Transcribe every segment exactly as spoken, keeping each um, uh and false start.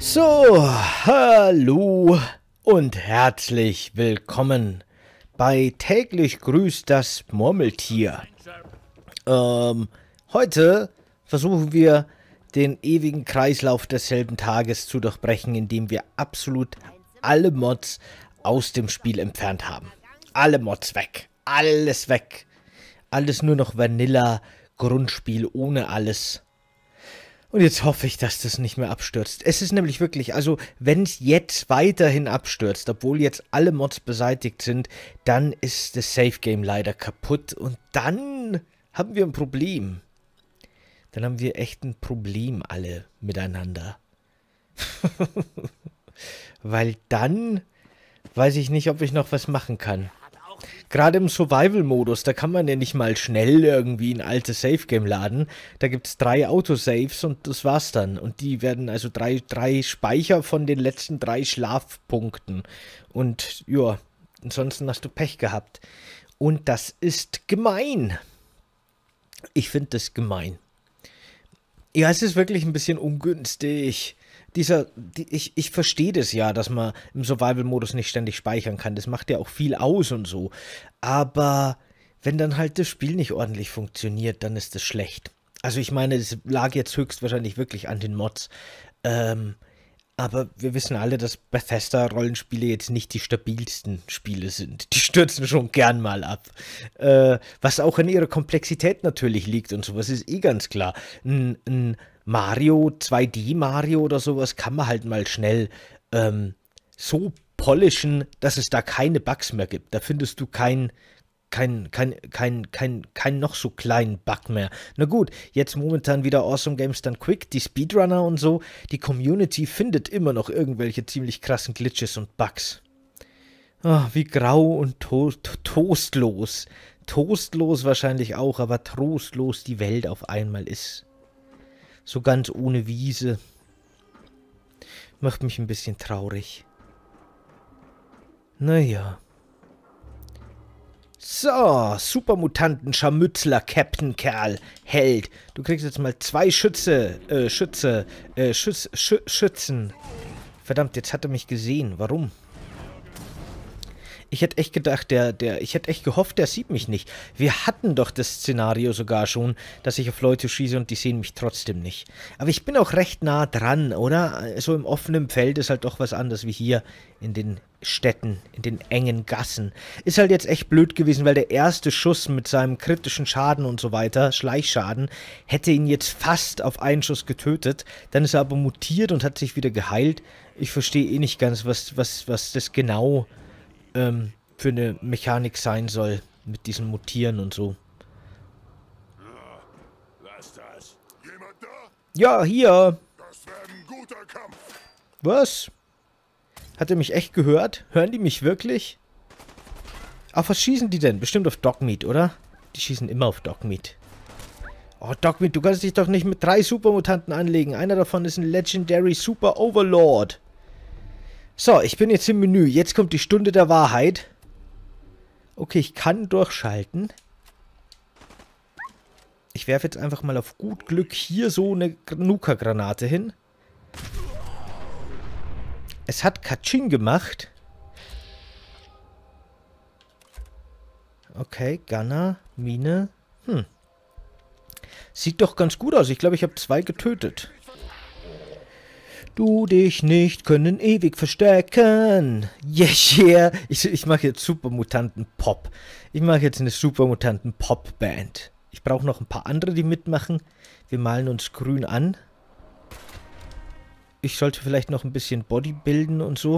So, hallo und herzlich willkommen bei Täglich grüßt das Murmeltier. Ähm, heute versuchen wir den ewigen Kreislauf desselben Tages zu durchbrechen, indem wir absolut alle Mods aus dem Spiel entfernt haben. Alle Mods weg. Alles weg. Alles nur noch Vanilla, Grundspiel ohne alles. Und jetzt hoffe ich, dass das nicht mehr abstürzt. Es ist nämlich wirklich, also wenn es jetzt weiterhin abstürzt, obwohl jetzt alle Mods beseitigt sind, dann ist das Safe Game leider kaputt und dann haben wir ein Problem. Dann haben wir echt ein Problem alle miteinander. Weil dann weiß ich nicht, ob ich noch was machen kann. Gerade im Survival-Modus, da kann man ja nicht mal schnell irgendwie ein altes Safe-Game laden. Da gibt es drei Autosaves und das war's dann. Und die werden also drei, drei Speicher von den letzten drei Schlafpunkten. Und ja, ansonsten hast du Pech gehabt. Und das ist gemein. Ich finde das gemein. Ja, es ist wirklich ein bisschen ungünstig. Dieser, die, ich, ich verstehe das ja, dass man im Survival-Modus nicht ständig speichern kann. Das macht ja auch viel aus und so. Aber wenn dann halt das Spiel nicht ordentlich funktioniert, dann ist das schlecht. Also ich meine, es lag jetzt höchstwahrscheinlich wirklich an den Mods. Ähm, aber wir wissen alle, dass Bethesda-Rollenspiele jetzt nicht die stabilsten Spiele sind. Die stürzen schon gern mal ab. Äh, was auch in ihrer Komplexität natürlich liegt und sowas, ist eh ganz klar. Ein, ein Mario, zwei D Mario oder sowas kann man halt mal schnell ähm, so polischen, dass es da keine Bugs mehr gibt. Da findest du kein, kein, kein, kein, kein, kein noch so kleinen Bug mehr. Na gut, jetzt momentan wieder Awesome Games Done Quick, die Speedrunner und so, die Community findet immer noch irgendwelche ziemlich krassen Glitches und Bugs. Oh, wie grau und to to toastlos. Toastlos wahrscheinlich auch, aber trostlos die Welt auf einmal ist. So ganz ohne Wiese. Macht mich ein bisschen traurig. Naja. So, Supermutanten, Scharmützler, Captain Kerl, Held. Du kriegst jetzt mal zwei Schütze, äh, Schütze, äh, Schütz, Schü Schützen. Verdammt, jetzt hat er mich gesehen. Warum? Ich hätte echt gedacht, der, der, ich hätte echt gehofft, der sieht mich nicht. Wir hatten doch das Szenario sogar schon, dass ich auf Leute schieße und die sehen mich trotzdem nicht. Aber ich bin auch recht nah dran, oder? So im offenen Feld ist halt doch was anderes wie hier in den Städten, in den engen Gassen. Ist halt jetzt echt blöd gewesen, weil der erste Schuss mit seinem kritischen Schaden und so weiter, Schleichschaden, hätte ihn jetzt fast auf einen Schuss getötet. Dann ist er aber mutiert und hat sich wieder geheilt. Ich verstehe eh nicht ganz, was, was, was das genau ähm, für eine Mechanik sein soll, mit diesem Mutieren und so. Ja, hier. Was? Hat er mich echt gehört? Hören die mich wirklich? Auf was schießen die denn? Bestimmt auf Dogmeat, oder? Die schießen immer auf Dogmeat. Oh, Dogmeat, du kannst dich doch nicht mit drei Supermutanten anlegen. Einer davon ist ein Legendary Super Overlord. So, ich bin jetzt im Menü. Jetzt kommt die Stunde der Wahrheit. Okay, ich kann durchschalten. Ich werfe jetzt einfach mal auf gut Glück hier so eine Nuka-Granate hin. Es hat Katsching gemacht. Okay, Gunner, Mine. Hm. Sieht doch ganz gut aus. Ich glaube, ich habe zwei getötet. Du dich nicht können ewig verstecken. Yeah, yeah. Ich, ich mache jetzt Supermutanten-Pop. Ich mache jetzt eine Supermutanten-Pop-Band. Ich brauche noch ein paar andere, die mitmachen. Wir malen uns grün an. Ich sollte vielleicht noch ein bisschen Bodybuilden und so.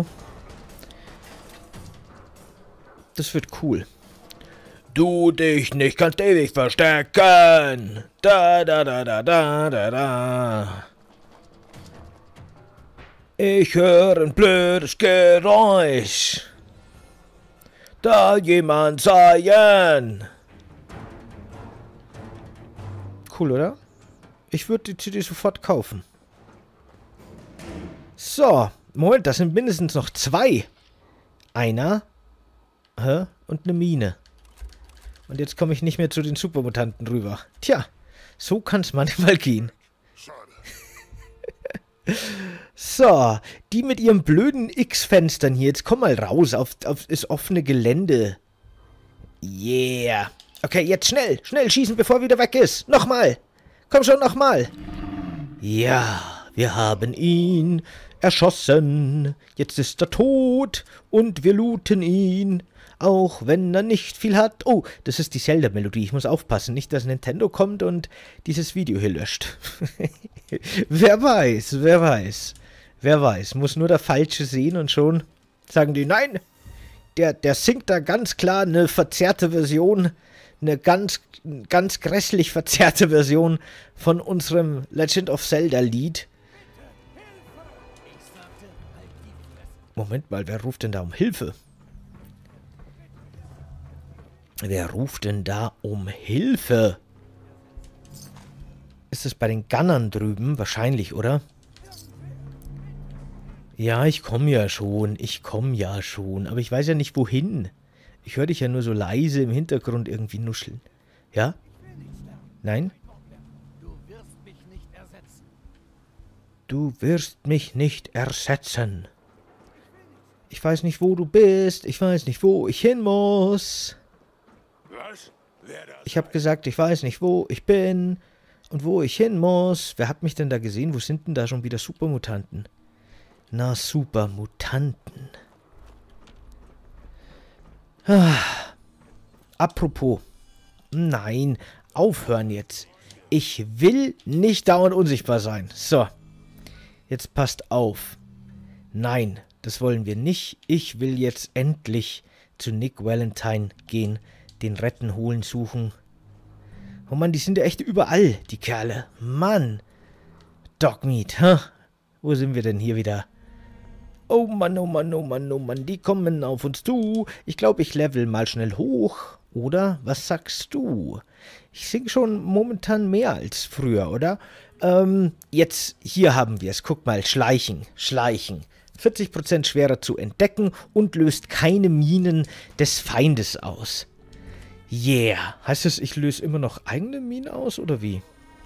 Das wird cool. Du dich nicht kannst ewig verstecken. Da, da, da, da, da, da, da. Ich höre ein blödes Geräusch. Da jemand seien. Cool, oder? Ich würde die C D sofort kaufen. So, Moment, das sind mindestens noch zwei. Einer hä, und eine Mine. Und jetzt komme ich nicht mehr zu den Supermutanten rüber. Tja, so kann es manchmal gehen. So, die mit ihren blöden X-Fenstern hier. Jetzt komm mal raus auf, auf das offene Gelände. Yeah. Okay, jetzt schnell, schnell schießen, bevor er wieder weg ist. Nochmal. Komm schon, nochmal. Ja, wir haben ihn erschossen. Jetzt ist er tot und wir looten ihn. Auch wenn er nicht viel hat. Oh, das ist die Zelda-Melodie. Ich muss aufpassen, nicht, dass Nintendo kommt und dieses Video hier löscht. Wer weiß, wer weiß. Wer weiß. Muss nur der Falsche sehen und schon sagen die, nein, der, der singt da ganz klar eine verzerrte Version, eine ganz, ganz grässlich verzerrte Version von unserem Legend of Zelda-Lied. Moment mal, wer ruft denn da um Hilfe? Wer ruft denn da um Hilfe? Ist es bei den Gunnern drüben? Wahrscheinlich, oder? Ja, ich komme ja schon. Ich komme ja schon. Aber ich weiß ja nicht, wohin. Ich höre dich ja nur so leise im Hintergrund irgendwie nuscheln. Ja? Nein? Du wirst mich nicht ersetzen. Ich weiß nicht, wo du bist. Ich weiß nicht, wo ich hin muss. Ich habe gesagt, ich weiß nicht, wo ich bin und wo ich hin muss. Wer hat mich denn da gesehen? Wo sind denn da schon wieder Supermutanten? Na, Supermutanten. Ah. Apropos. Nein, aufhören jetzt. Ich will nicht dauernd unsichtbar sein. So. Jetzt passt auf. Nein, das wollen wir nicht. Ich will jetzt endlich zu Nick Valentine gehen. Den Retten, holen, suchen. Oh Mann, die sind ja echt überall, die Kerle. Mann. Dogmeat, huh? Wo sind wir denn hier wieder? Oh Mann, oh Mann, oh Mann, oh Mann, die kommen auf uns zu. Ich glaube, ich level mal schnell hoch. Oder? Was sagst du? Ich singe schon momentan mehr als früher, oder? Ähm, jetzt, hier haben wir es. Guck mal, Schleichen, Schleichen. vierzig Prozent schwerer zu entdecken und löst keine Minen des Feindes aus. Yeah. Heißt es, ich löse immer noch eigene Minen aus, oder wie?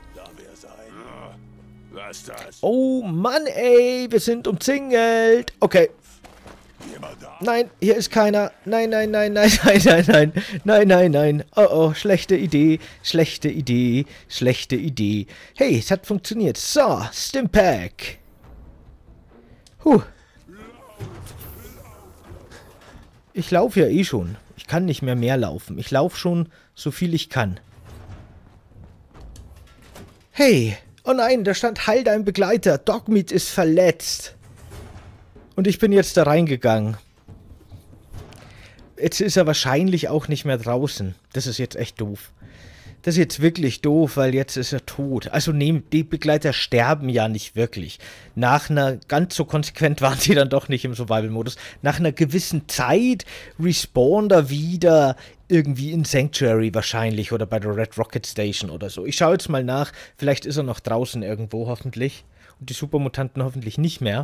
Oh Mann, ey, wir sind umzingelt. Okay. Nein, hier ist keiner. Nein, nein, nein, nein, nein, nein, nein. Nein, nein, nein. Oh, oh, schlechte Idee. Schlechte Idee. Schlechte Idee. Hey, es hat funktioniert. So, Stimpack. Huh. Ich laufe ja eh schon. Ich kann nicht mehr mehr laufen. Ich laufe schon, so viel ich kann. Hey. Oh nein, da stand Heil dein Begleiter. Dogmeat ist verletzt. Und ich bin jetzt da reingegangen. Jetzt ist er wahrscheinlich auch nicht mehr draußen. Das ist jetzt echt doof. Das ist jetzt wirklich doof, weil jetzt ist er tot. Also nee, die Begleiter sterben ja nicht wirklich. Nach einer, ganz so konsequent waren sie dann doch nicht im Survival-Modus. Nach einer gewissen Zeit respawnt er wieder irgendwie in Sanctuary wahrscheinlich oder bei der Red Rocket Station oder so. Ich schaue jetzt mal nach. Vielleicht ist er noch draußen irgendwo, hoffentlich. Und die Supermutanten hoffentlich nicht mehr.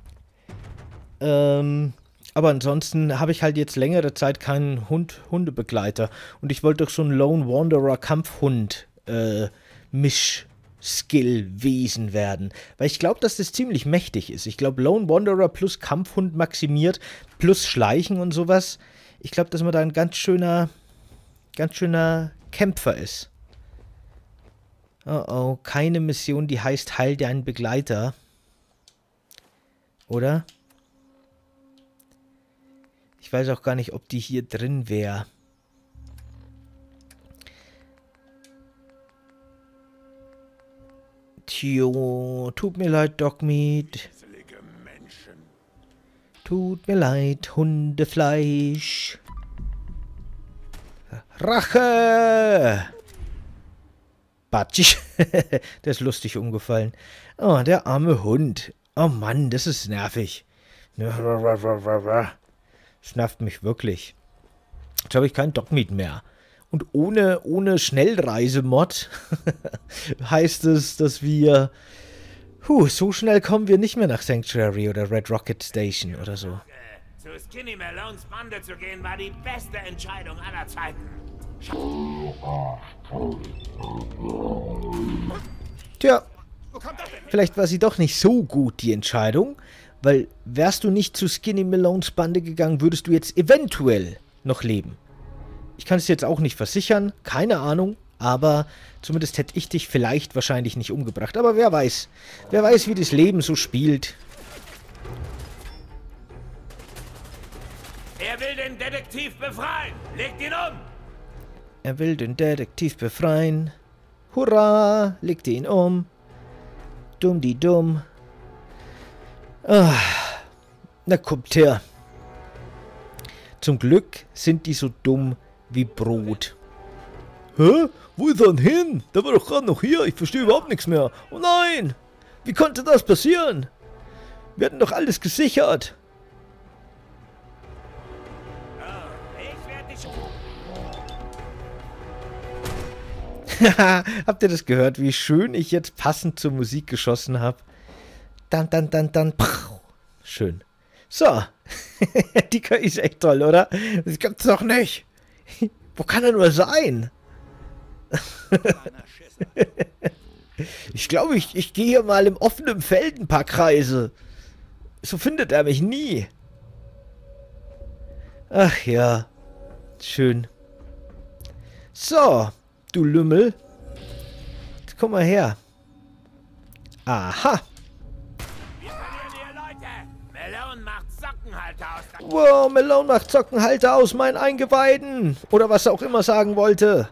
Ähm... Aber ansonsten habe ich halt jetzt längere Zeit keinen Hund, Hundebegleiter. Und ich wollte doch so ein Lone Wanderer Kampfhund äh, Misch-Skill-Wesen werden. Weil ich glaube, dass das ziemlich mächtig ist. Ich glaube, Lone Wanderer plus Kampfhund maximiert, plus Schleichen und sowas. Ich glaube, dass man da ein ganz schöner, ganz schöner Kämpfer ist. Oh oh, keine Mission, die heißt Heil deinen Begleiter. Oder? Ich weiß auch gar nicht, ob die hier drin wäre. Tjo, tut mir leid, Dogmeat. Tut mir leid, Hundefleisch. Rache! Batsch. Der ist lustig umgefallen. Oh, der arme Hund. Oh Mann, das ist nervig. Das nervt mich wirklich. Jetzt habe ich keinen Dogmeat mehr. Und ohne, ohne Schnellreisemod heißt es, dass wir... Puh, so schnell kommen wir nicht mehr nach Sanctuary oder Red Rocket Station oder so. Zu Skinny Malones Bande zu gehen, war die beste Entscheidung aller Zeiten. Tja. Wo kommt das denn? Vielleicht war sie doch nicht so gut, die Entscheidung. Weil wärst du nicht zu Skinny Malones Bande gegangen, würdest du jetzt eventuell noch leben. Ich kann es jetzt auch nicht versichern, keine Ahnung. Aber zumindest hätte ich dich vielleicht wahrscheinlich nicht umgebracht. Aber wer weiß. Wer weiß, wie das Leben so spielt. Er will den Detektiv befreien. Legt ihn um. Er will den Detektiv befreien. Hurra, legt ihn um. Dumm die dumm. Ah, na kommt her. Zum Glück sind die so dumm wie Brot. Hä? Wo ist er denn hin? Der war doch gerade noch hier. Ich verstehe überhaupt nichts mehr. Oh nein! Wie konnte das passieren? Wir hatten doch alles gesichert. Ich werde dich... Haha, habt ihr das gehört, wie schön ich jetzt passend zur Musik geschossen habe? Dann, dann, dann, dann. Schön. So. Die K I ist echt toll, oder? Das gibt's doch nicht. Wo kann er nur sein? Ich glaube, ich, ich gehe hier mal im offenen Feld ein paar Kreise. So findet er mich nie. Ach ja. Schön. So, du Lümmel. Jetzt komm mal her. Aha. Wir verlieren hier Leute. Malone macht Sockenhalter aus. Wow, Malone macht Sockenhalter aus meinen Eingeweiden. Oder was er auch immer sagen wollte.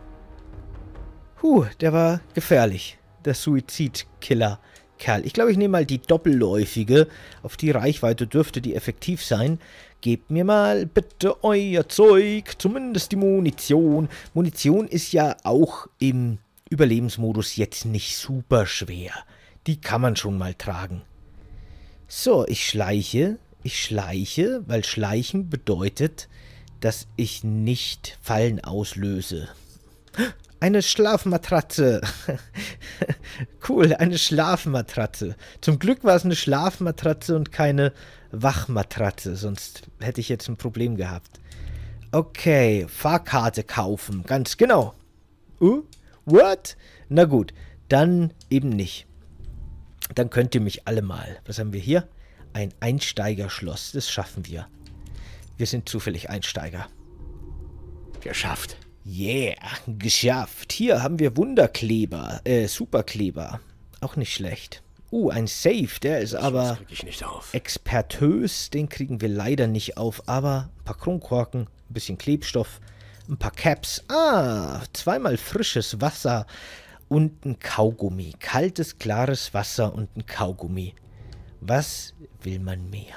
Huh, der war gefährlich. Der Suizidkiller-Kerl. Ich glaube, ich nehme mal die doppelläufige. Auf die Reichweite dürfte die effektiv sein. Gebt mir mal bitte euer Zeug. Zumindest die Munition. Munition ist ja auch im Überlebensmodus jetzt nicht super schwer. Die kann man schon mal tragen. So, ich schleiche. Ich schleiche, weil Schleichen bedeutet, dass ich nicht Fallen auslöse. Eine Schlafmatratze. Cool, eine Schlafmatratze. Zum Glück war es eine Schlafmatratze und keine Wachmatratze, sonst hätte ich jetzt ein Problem gehabt. Okay, Fahrkarte kaufen, ganz genau. Uh, what? Na gut, dann eben nicht. Dann könnt ihr mich alle mal. Was haben wir hier? Ein Einsteigerschloss, das schaffen wir. Wir sind zufällig Einsteiger. Geschafft. Yeah, geschafft. Hier haben wir Wunderkleber, äh, Superkleber. Auch nicht schlecht. Uh, ein Safe, der ist aber krieg ich nicht auf. expertös. Den kriegen wir leider nicht auf, aber ein paar Kronkorken, ein bisschen Klebstoff, ein paar Caps. Ah, zweimal frisches Wasser und ein Kaugummi. Kaltes, klares Wasser und ein Kaugummi. Was will man mehr?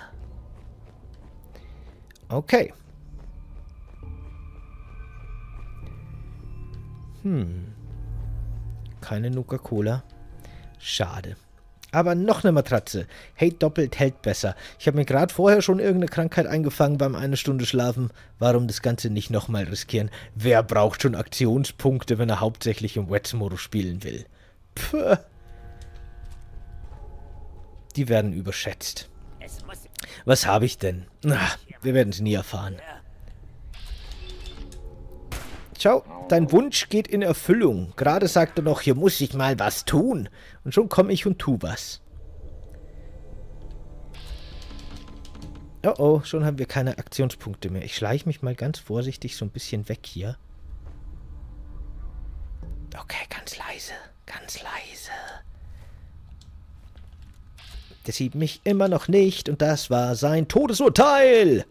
Okay. Hm. Keine Nuka-Cola. Schade. Aber noch eine Matratze. Hey, doppelt hält besser. Ich habe mir gerade vorher schon irgendeine Krankheit eingefangen beim eine Stunde Schlafen. Warum das Ganze nicht nochmal riskieren? Wer braucht schon Aktionspunkte, wenn er hauptsächlich im Wets-Modus spielen will? Puh. Die werden überschätzt. Es muss... Was habe ich denn? Ach, wir werden es nie erfahren. Schau, dein Wunsch geht in Erfüllung. Gerade sagt er noch, hier muss ich mal was tun. Und schon komme ich und tu was. Oh oh, schon haben wir keine Aktionspunkte mehr. Ich schleiche mich mal ganz vorsichtig so ein bisschen weg hier. Okay, ganz leise, ganz leise. Der sieht mich immer noch nicht und das war sein Todesurteil.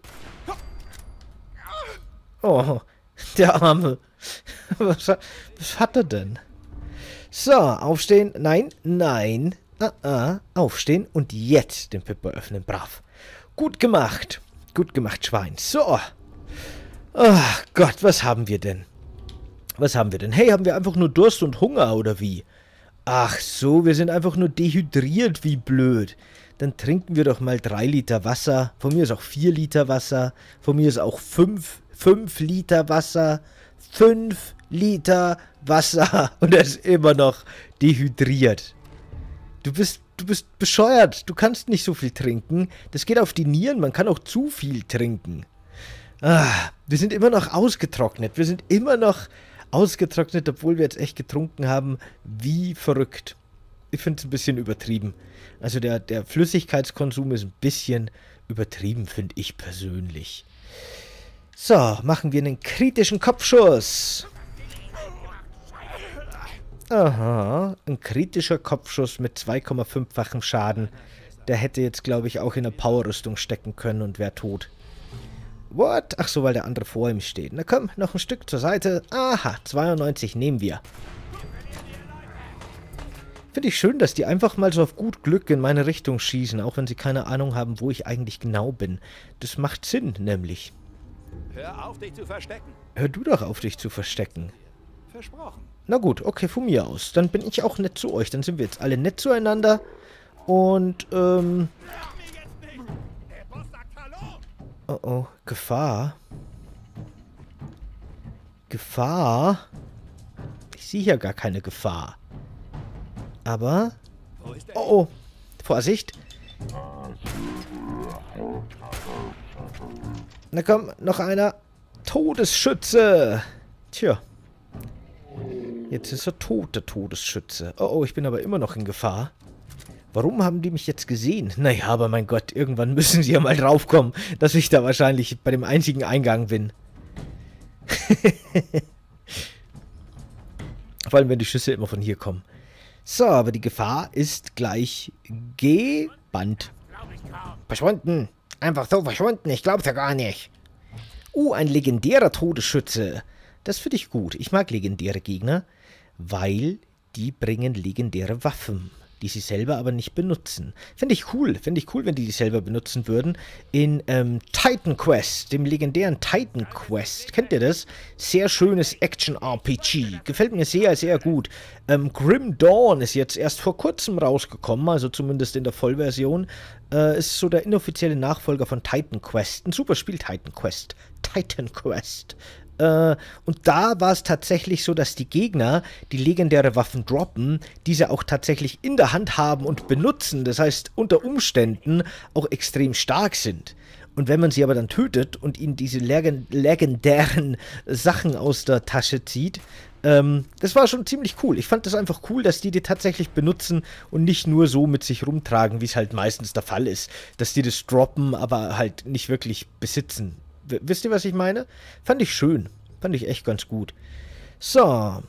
Oh, der Arme. Was, was hat er denn? So, aufstehen. Nein, nein. Ah, ah, aufstehen und jetzt den Pipper öffnen. Brav. Gut gemacht. Gut gemacht, Schwein. So. Ach Gott, was haben wir denn? Was haben wir denn? Hey, haben wir einfach nur Durst und Hunger oder wie? Ach so, wir sind einfach nur dehydriert, wie blöd. Dann trinken wir doch mal drei Liter Wasser. Von mir ist auch vier Liter Wasser. Von mir ist auch fünf, fünf Liter Wasser. Fünf Liter Wasser. Und er ist immer noch dehydriert. Du bist, du bist bescheuert. Du kannst nicht so viel trinken. Das geht auf die Nieren. Man kann auch zu viel trinken. Ah, wir sind immer noch ausgetrocknet. Wir sind immer noch ausgetrocknet, obwohl wir jetzt echt getrunken haben. Wie verrückt. Ich finde es ein bisschen übertrieben. Also der, der Flüssigkeitskonsum ist ein bisschen übertrieben, finde ich persönlich. So, machen wir einen kritischen Kopfschuss. Aha, ein kritischer Kopfschuss mit zwei Komma fünffachem Schaden. Der hätte jetzt, glaube ich, auch in der Powerrüstung stecken können und wäre tot. What? Ach so, weil der andere vor ihm steht. Na komm, noch ein Stück zur Seite. Aha, zweiundneunzig nehmen wir. Finde ich schön, dass die einfach mal so auf gut Glück in meine Richtung schießen, auch wenn sie keine Ahnung haben, wo ich eigentlich genau bin. Das macht Sinn, nämlich. Hör auf, dich zu verstecken. Hör du doch auf, dich zu verstecken. Versprochen. Na gut, okay, von mir aus. Dann bin ich auch nett zu euch. Dann sind wir jetzt alle nett zueinander. Und, ähm... Oh oh, Gefahr. Gefahr? Ich sehe hier gar keine Gefahr. Aber... Oh oh, Vorsicht. Na komm, noch einer. Todesschütze. Tja. Jetzt ist er tot, der Todesschütze. Oh oh, ich bin aber immer noch in Gefahr. Warum haben die mich jetzt gesehen? Naja, aber mein Gott, irgendwann müssen sie ja mal draufkommen, dass ich da wahrscheinlich bei dem einzigen Eingang bin. Vor allem, wenn die Schüsse immer von hier kommen. So, aber die Gefahr ist gleich gebannt. Verschwunden. Einfach so verschwunden, ich glaub's ja gar nicht. Uh, ein legendärer Todesschütze. Das finde ich gut. Ich mag legendäre Gegner, weil die bringen legendäre Waffen, die sie selber aber nicht benutzen. Finde ich cool. Finde ich cool, wenn die die selber benutzen würden. In ähm, Titan Quest, dem legendären Titan Quest. Kennt ihr das? Sehr schönes Action-R P G. Gefällt mir sehr, sehr gut. Ähm, Grim Dawn ist jetzt erst vor kurzem rausgekommen, also zumindest in der Vollversion. Äh, ist so der inoffizielle Nachfolger von Titan Quest. Ein super Spiel, Titan Quest. Titan Quest. Und da war es tatsächlich so, dass die Gegner, die legendäre Waffen droppen, diese auch tatsächlich in der Hand haben und benutzen. Das heißt, unter Umständen auch extrem stark sind. Und wenn man sie aber dann tötet und ihnen diese leg legendären Sachen aus der Tasche zieht, ähm, das war schon ziemlich cool. Ich fand das einfach cool, dass die die tatsächlich benutzen und nicht nur so mit sich rumtragen, wie es halt meistens der Fall ist. Dass die das droppen, aber halt nicht wirklich besitzen. Wisst ihr, was ich meine? Fand ich schön. Fand ich echt ganz gut. So.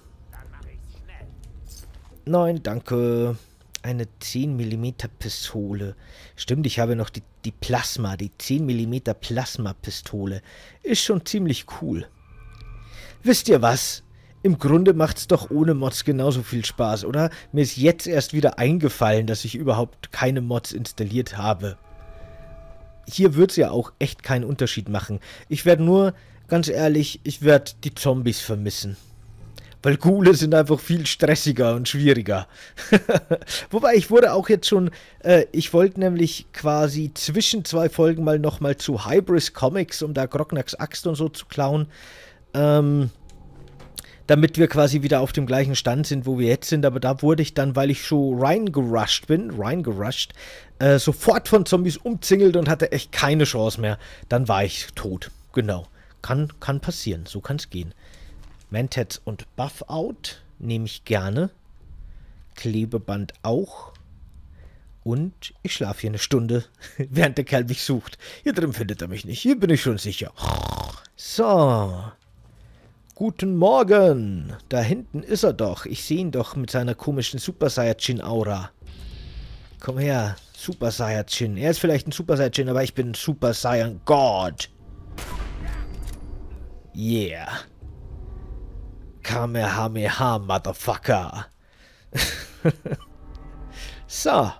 Nein, danke. Eine zehn Millimeter Pistole. Stimmt, ich habe noch die, die Plasma, die zehn Millimeter Plasma-Pistole. Ist schon ziemlich cool. Wisst ihr was? Im Grunde macht's doch ohne Mods genauso viel Spaß, oder? Mir ist jetzt erst wieder eingefallen, dass ich überhaupt keine Mods installiert habe. Hier wird es ja auch echt keinen Unterschied machen. Ich werde nur, ganz ehrlich, ich werde die Zombies vermissen. Weil Ghule sind einfach viel stressiger und schwieriger. Wobei, ich wurde auch jetzt schon, äh, ich wollte nämlich quasi zwischen zwei Folgen mal nochmal zu Hybris Comics, um da Grognaks Axt und so zu klauen. Ähm... damit wir quasi wieder auf dem gleichen Stand sind, wo wir jetzt sind. Aber da wurde ich dann, weil ich schon reingerusht bin, reingerusht, äh, sofort von Zombies umzingelt und hatte echt keine Chance mehr. Dann war ich tot. Genau. Kann, kann passieren. So kann es gehen. Mantats und Buff-Out nehme ich gerne. Klebeband auch. Und ich schlafe hier eine Stunde, während der Kerl mich sucht. Hier drin findet er mich nicht. Hier bin ich schon sicher. So. Guten Morgen! Da hinten ist er doch. Ich sehe ihn doch mit seiner komischen Super Saiyajin-Aura. Komm her, Super Saiyajin. Er ist vielleicht ein Super Saiyajin, aber ich bin ein Super Saiyan God. Yeah. Kamehameha, Motherfucker. So.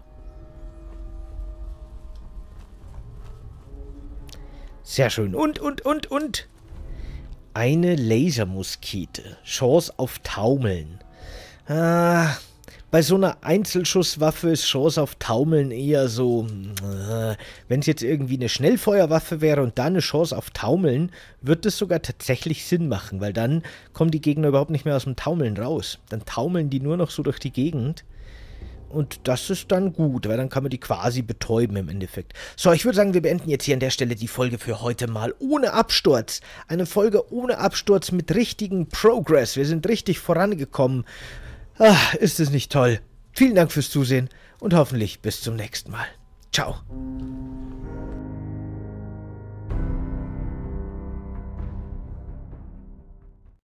Sehr schön. Und, und, und, und... Eine Lasermuskete. Chance auf Taumeln. Ah, bei so einer Einzelschusswaffe ist Chance auf Taumeln eher so... Äh, wenn es jetzt irgendwie eine Schnellfeuerwaffe wäre und dann eine Chance auf Taumeln, wird es sogar tatsächlich Sinn machen, weil dann kommen die Gegner überhaupt nicht mehr aus dem Taumeln raus. Dann taumeln die nur noch so durch die Gegend. Und das ist dann gut, weil dann kann man die quasi betäuben im Endeffekt. So, ich würde sagen, wir beenden jetzt hier an der Stelle die Folge für heute mal ohne Absturz. Eine Folge ohne Absturz mit richtigen Progress. Wir sind richtig vorangekommen. Ah, ist es nicht toll? Vielen Dank fürs Zusehen und hoffentlich bis zum nächsten Mal. Ciao.